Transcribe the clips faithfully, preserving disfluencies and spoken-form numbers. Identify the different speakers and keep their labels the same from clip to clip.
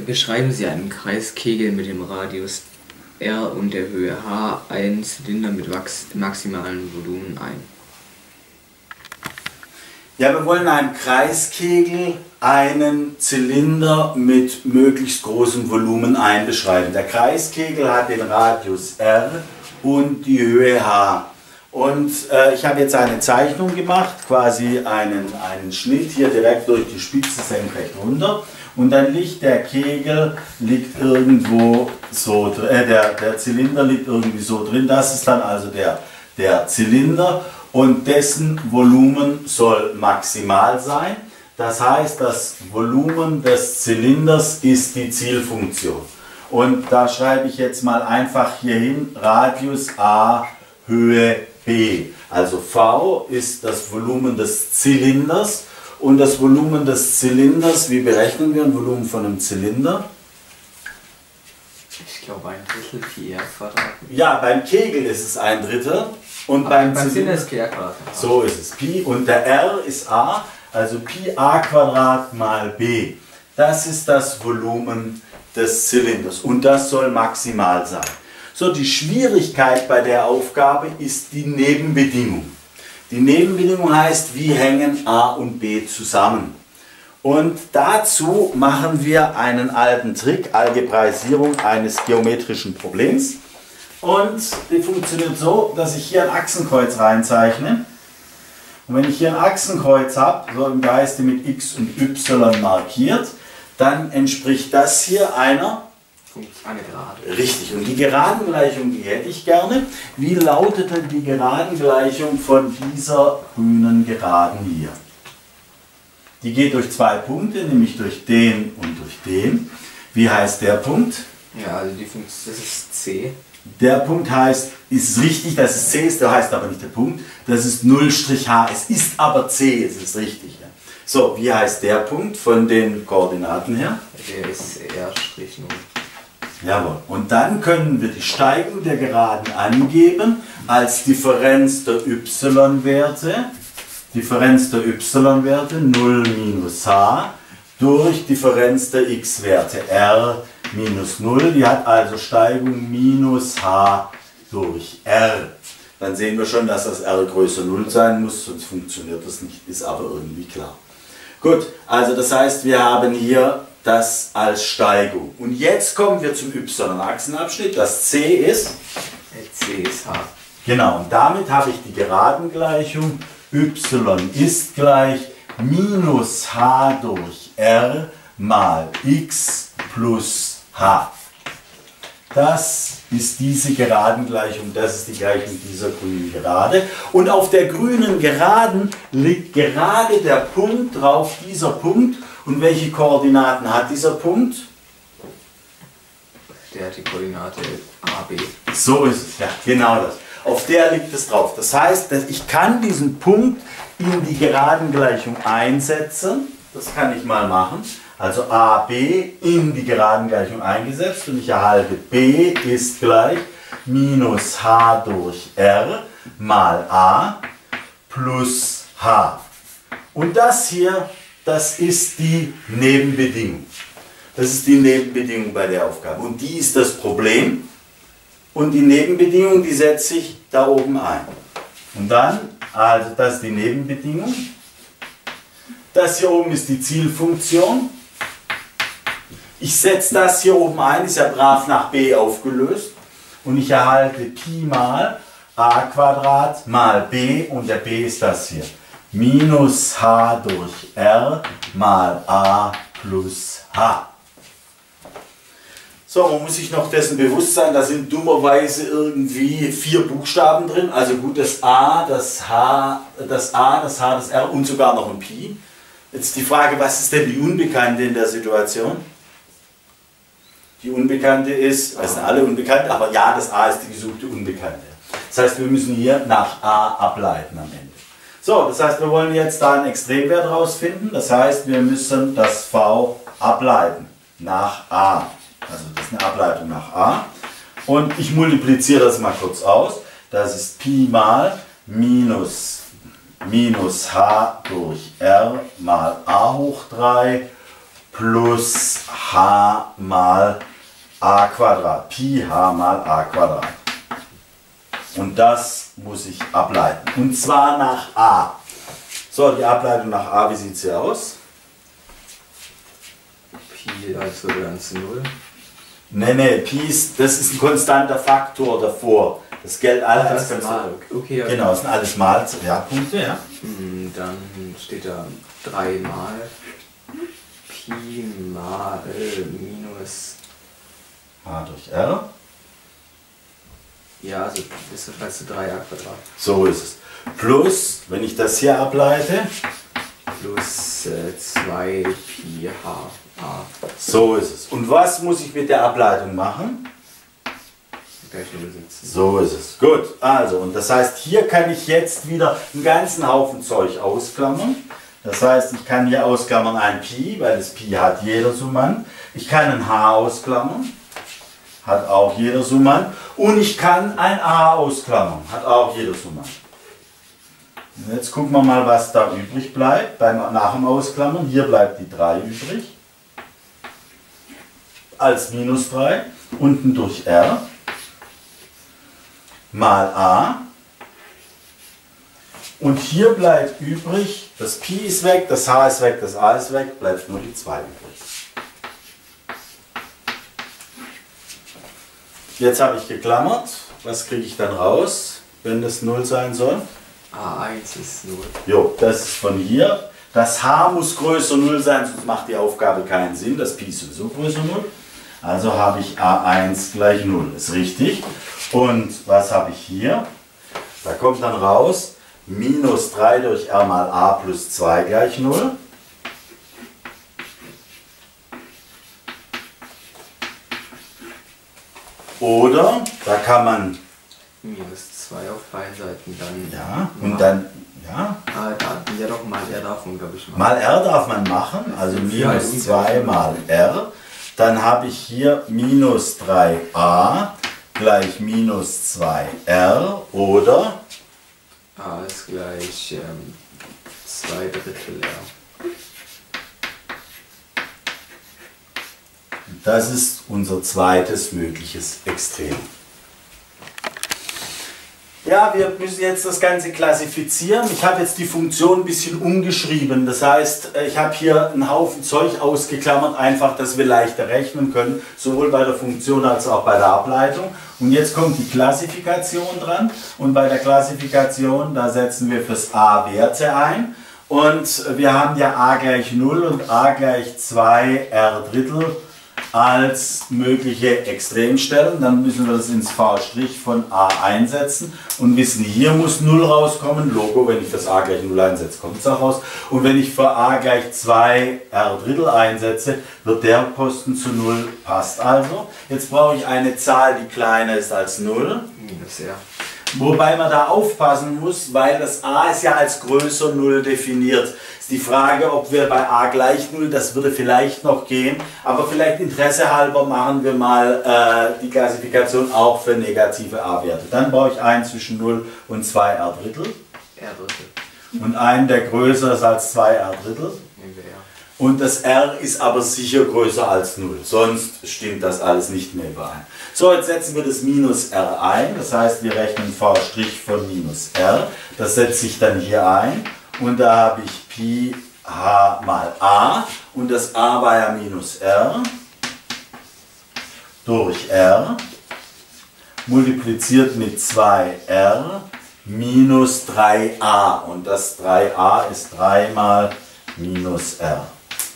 Speaker 1: Beschreiben Sie einen Kreiskegel mit dem Radius R und der Höhe h, einen Zylinder mit maximalem Volumen ein.
Speaker 2: Ja, wir wollen einen Kreiskegel, einen Zylinder mit möglichst großem Volumen einbeschreiben. Der Kreiskegel hat den Radius R und die Höhe h. Und äh, ich habe jetzt eine Zeichnung gemacht, quasi einen, einen Schnitt hier direkt durch die Spitze senkrecht runter. Und dann liegt der Kegel liegt irgendwo so, äh, der, der Zylinder liegt irgendwie so drin. Das ist dann also der, der Zylinder und dessen Volumen soll maximal sein. Das heißt, das Volumen des Zylinders ist die Zielfunktion. Und da schreibe ich jetzt mal einfach hier hin, Radius A, Höhe B. Also V ist das Volumen des Zylinders. Und das Volumen des Zylinders, wie berechnen wir ein Volumen von einem Zylinder?
Speaker 1: Ich glaube ein Drittel Pi r Quadrat.
Speaker 2: Ja, beim Kegel ist es ein Drittel. Und
Speaker 1: Aber
Speaker 2: beim,
Speaker 1: beim
Speaker 2: Zylinder
Speaker 1: ist Pi r Quadrat.
Speaker 2: So ist es. Pi und der R ist A, also Pi a Quadrat mal B. Das ist das Volumen des Zylinders und das soll maximal sein. So, die Schwierigkeit bei der Aufgabe ist die Nebenbedingung. Die Nebenbedingung heißt, wie hängen A und B zusammen. Und dazu machen wir einen alten Trick, Algebraisierung eines geometrischen Problems. Und die funktioniert so, dass ich hier ein Achsenkreuz reinzeichne. Und wenn ich hier ein Achsenkreuz habe, so im Geiste mit X und Y markiert, dann entspricht das hier einer
Speaker 1: Eine Gerade.
Speaker 2: Richtig, und die Geradengleichung, die hätte ich gerne. Wie lautet denn die Geradengleichung von dieser grünen Geraden hier? Die geht durch zwei Punkte, nämlich durch den und durch den. Wie heißt der Punkt?
Speaker 1: Ja, also die Funktion, das ist C.
Speaker 2: Der Punkt heißt, ist richtig, dass es C ist, der heißt aber nicht der Punkt. Das ist null H, es ist aber C, es ist richtig. Ja. So, wie heißt der Punkt von den Koordinaten her?
Speaker 1: Der ist R' null.
Speaker 2: Jawohl. Und dann können wir die Steigung der Geraden angeben als Differenz der y-Werte, Differenz der y-Werte null minus h durch Differenz der x-Werte r minus null. Die hat also Steigung minus h durch r. Dann sehen wir schon, dass das r größer null sein muss, sonst funktioniert das nicht, ist aber irgendwie klar. Gut, also das heißt, wir haben hier das als Steigung. Und jetzt kommen wir zum y-Achsenabschnitt. Das C ist?
Speaker 1: C ist H.
Speaker 2: Genau, und damit habe ich die Geradengleichung y ist gleich minus h durch r mal x plus h. Das ist diese Geradengleichung, das ist die Gleichung dieser grünen Gerade. Und auf der grünen Geraden liegt gerade der Punkt drauf, dieser Punkt. Und welche Koordinaten hat dieser Punkt?
Speaker 1: Der hat die Koordinate A, B.
Speaker 2: So ist es, ja, genau das. Auf der liegt es drauf. Das heißt, dass ich kann diesen Punkt in die Geradengleichung einsetzen. Das kann ich mal machen. Also A, B in die Geradengleichung eingesetzt und ich erhalte B ist gleich minus h durch r mal a plus h. Und das hier, das ist die Nebenbedingung. Das ist die Nebenbedingung bei der Aufgabe. Und die ist das Problem. Und die Nebenbedingung, die setze ich da oben ein. Und dann, also das ist die Nebenbedingung. Das hier oben ist die Zielfunktion. Ich setze das hier oben ein, ist ja brav nach b aufgelöst. Und ich erhalte Pi mal a Quadrat mal b und der b ist das hier. Minus h durch r mal a plus h. So, man muss sich noch dessen bewusst sein, da sind dummerweise irgendwie vier Buchstaben drin. Also gut, das A, das H, das A, das H, das R und sogar noch ein Pi. Jetzt die Frage, was ist denn die Unbekannte in der Situation? Die Unbekannte ist, es sind alle unbekannt, aber ja, das A ist die gesuchte Unbekannte. Das heißt, wir müssen hier nach A ableiten am Ende. So, das heißt, wir wollen jetzt da einen Extremwert rausfinden. Das heißt, wir müssen das V ableiten nach A. Also das ist eine Ableitung nach A. Und ich multipliziere das mal kurz aus. Das ist Pi mal minus, minus h durch r mal a hoch drei plus h mal a Quadrat. Pi h mal a Quadrat. Und das muss ich ableiten. Und zwar nach a. So, die Ableitung nach a, wie sieht sie aus?
Speaker 1: Pi also ganz null.
Speaker 2: Ne, ne, Pi ist, das ist ein konstanter Faktor davor. Das gilt alles als
Speaker 1: das Mal. Okay, ja.
Speaker 2: Genau, das sind alles Mal, ja, Punkte, ja.
Speaker 1: Dann steht da drei mal Pi mal minus.
Speaker 2: A durch R.
Speaker 1: Ja, also ist das heißt drei a Quadrat.
Speaker 2: So ist es. Plus, wenn ich das hier ableite,
Speaker 1: Plus äh, zwei Pi h a.
Speaker 2: So ist es. Und was muss ich mit der Ableitung machen?
Speaker 1: Gleich null setzen.
Speaker 2: So ist es. Gut, also, und das heißt, hier kann ich jetzt wieder einen ganzen Haufen Zeug ausklammern. Das heißt, ich kann hier ausklammern ein Pi, weil das Pi hat jeder Summand. Ich kann ein H ausklammern, hat auch jeder Summand. Und ich kann ein A ausklammern, hat auch jeder Summand. Und jetzt gucken wir mal, was da übrig bleibt beim, nach dem Ausklammern. Hier bleibt die drei übrig. Als minus drei. Unten durch R. Mal A. Und hier bleibt übrig, das Pi ist weg, das H ist weg, das A ist weg, bleibt nur die zwei übrig. Jetzt habe ich geklammert. Was kriege ich dann raus, wenn das null sein soll?
Speaker 1: a eins ist null.
Speaker 2: Jo, das ist von hier. Das H muss größer null sein, sonst macht die Aufgabe keinen Sinn. Das Pi ist sowieso größer null. Also habe ich a eins gleich null. Ist richtig. Und was habe ich hier? Da kommt dann raus, minus drei durch r mal a plus zwei gleich null. Oder, da kann man,
Speaker 1: Minus zwei auf beiden Seiten dann.
Speaker 2: ja, und dann, ja,
Speaker 1: Ah, da, ja doch, mal R darf man, glaube ich, machen.
Speaker 2: mal r darf man machen, also minus zwei mal r. Dann habe ich hier minus drei a gleich minus zwei r oder
Speaker 1: A ist gleich ähm, zwei Drittel R.
Speaker 2: das ist unser zweites mögliches Extrem. Ja, wir müssen jetzt das Ganze klassifizieren. Ich habe jetzt die Funktion ein bisschen umgeschrieben. Das heißt, ich habe hier einen Haufen Zeug ausgeklammert, einfach, dass wir leichter rechnen können, sowohl bei der Funktion als auch bei der Ableitung. Und jetzt kommt die Klassifikation dran. Und bei der Klassifikation, da setzen wir fürs A Werte ein. Und wir haben ja a gleich null und a gleich zwei r Drittel als mögliche Extremstellen. Dann müssen wir das ins V' von a einsetzen und wissen, hier muss null rauskommen. Logo, wenn ich das a gleich null einsetze, kommt es auch raus. Und wenn ich für a gleich zwei r Drittel einsetze, wird der Posten zu null. Passt also. Jetzt brauche ich eine Zahl, die kleiner ist als null.
Speaker 1: Minus R.
Speaker 2: Wobei man da aufpassen muss, weil das a ist ja als größer null definiert. Ist die Frage, ob wir bei a gleich null, das würde vielleicht noch gehen, aber vielleicht Interesse halber machen wir mal äh, die Klassifikation auch für negative a-Werte. Dann brauche ich einen zwischen null und zwei r Drittel.
Speaker 1: R Drittel.
Speaker 2: Und einen, der größer ist als zwei r Drittel.
Speaker 1: Nehmen wir R.
Speaker 2: Und das r ist aber sicher größer als null, sonst stimmt das alles nicht mehr überein. So, jetzt setzen wir das minus r ein, das heißt, wir rechnen V' von minus r. Das setze ich dann hier ein und da habe ich Pi h mal a und das a war ja minus r durch r multipliziert mit zwei r minus drei a und das drei a ist drei mal minus r.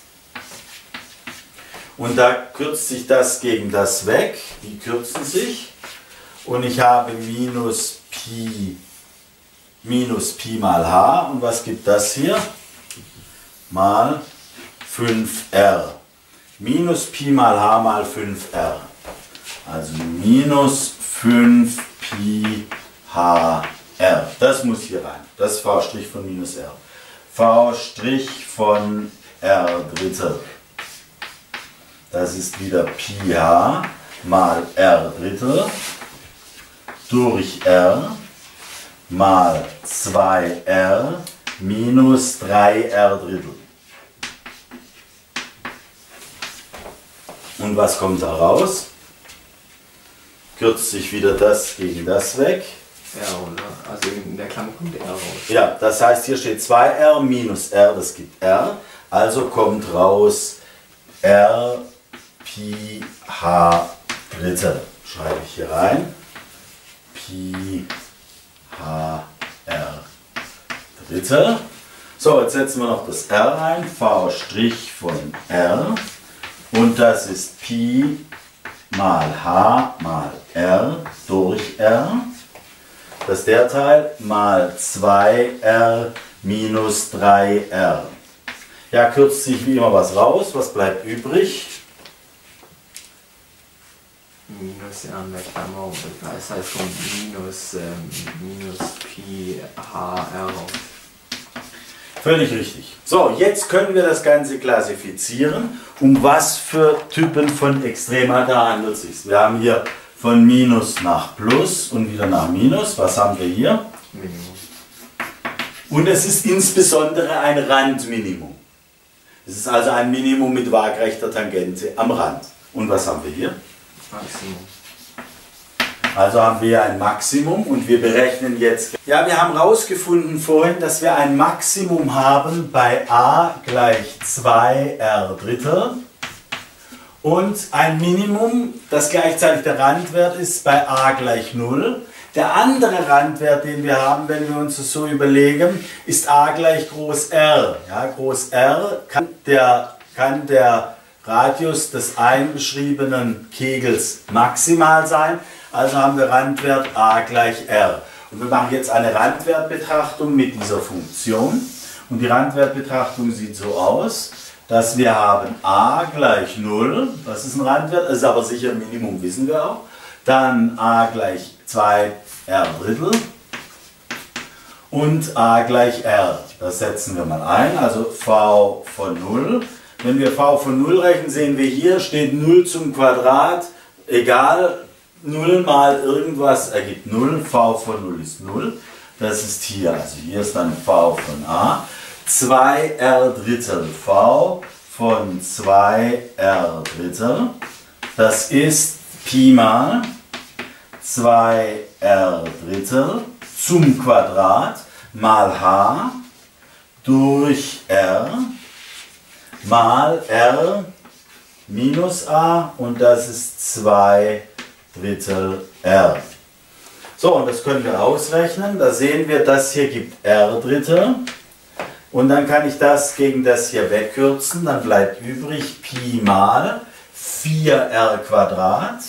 Speaker 2: Und da kürzt sich das gegen das weg, die kürzen sich und ich habe minus Pi, minus Pi mal h und was gibt das hier? Mal fünf r. Minus Pi mal h mal fünf r. Also minus fünf Pi h r. Das muss hier rein. Das ist V' von minus r. V' von r Drittel. Das ist wieder Pi h mal r Drittel durch r mal zwei r minus drei r Drittel. Und was kommt da raus? Kürzt sich wieder das gegen das weg.
Speaker 1: R, oder? Also in der Klammer kommt R raus.
Speaker 2: Ja, das heißt, hier steht zwei R minus R, das gibt R. Also kommt raus R Pi H Drittel. Schreibe ich hier rein. Pi H R Drittel. So, jetzt setzen wir noch das R rein. V' von R. Und das ist Pi mal H mal R durch R. Das ist der Teil mal zwei R minus drei R. Ja, kürzt sich wie immer was raus. Was bleibt übrig?
Speaker 1: Minus R in der Klammer. Das heißt von minus, ähm, minus Pi H R raus.
Speaker 2: Völlig richtig. So, jetzt können wir das Ganze klassifizieren. Um was für Typen von Extrema da handelt es sich? Wir haben hier von Minus nach Plus und wieder nach Minus. Was haben wir hier?
Speaker 1: Minimum.
Speaker 2: Und es ist insbesondere ein Randminimum. Es ist also ein Minimum mit waagrechter Tangente am Rand. Und was haben wir hier?
Speaker 1: Maximum.
Speaker 2: Also haben wir ein Maximum und wir berechnen jetzt. Ja, wir haben herausgefunden vorhin, dass wir ein Maximum haben bei a gleich zwei R Drittel und ein Minimum, das gleichzeitig der Randwert ist, bei a gleich null. Der andere Randwert, den wir haben, wenn wir uns das so überlegen, ist a gleich Groß R. Ja, Groß R kann der, kann der Radius des einbeschriebenen Kegels maximal sein. Also haben wir Randwert a gleich R. Und wir machen jetzt eine Randwertbetrachtung mit dieser Funktion. Und die Randwertbetrachtung sieht so aus, dass wir haben a gleich null, das ist ein Randwert, das ist aber sicher ein Minimum, wissen wir auch. Dann a gleich zwei R Drittel und a gleich R. Das setzen wir mal ein, also v von null. Wenn wir v von null rechnen, sehen wir hier, steht null zum Quadrat, egal, null mal irgendwas ergibt null, v von null ist null. Das ist hier, also hier ist dann v von a. zwei R Drittel v von zwei R Drittel. Das ist Pi mal zwei R Drittel zum Quadrat mal h durch R mal R minus a und das ist zwei Drittel R. So, und das können wir ausrechnen. Da sehen wir, das hier gibt R Drittel. Und dann kann ich das gegen das hier wegkürzen. Dann bleibt übrig Pi mal vier R Quadrat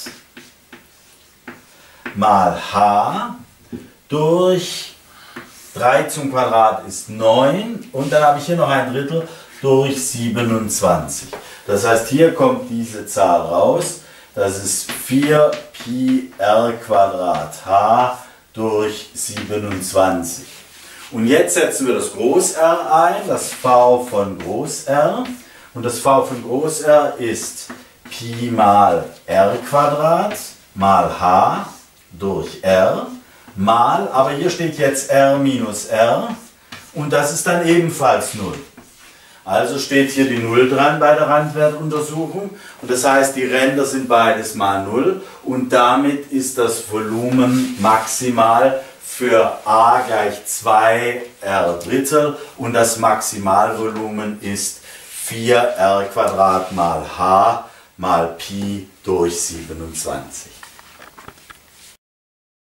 Speaker 2: mal h durch drei zum Quadrat ist neun. Und dann habe ich hier noch ein Drittel durch siebenundzwanzig. Das heißt, hier kommt diese Zahl raus. Das ist vier Pi R Quadrat h durch siebenundzwanzig. Und jetzt setzen wir das Groß R ein, das V von Groß R. Und das V von Groß R ist Pi mal R Quadrat mal h durch R mal, aber hier steht jetzt R minus R und das ist dann ebenfalls null. Also steht hier die null dran bei der Randwertuntersuchung und das heißt, die Ränder sind beides mal null und damit ist das Volumen maximal für a gleich zwei R Drittel und das Maximalvolumen ist vier R Quadrat mal h mal Pi durch siebenundzwanzig.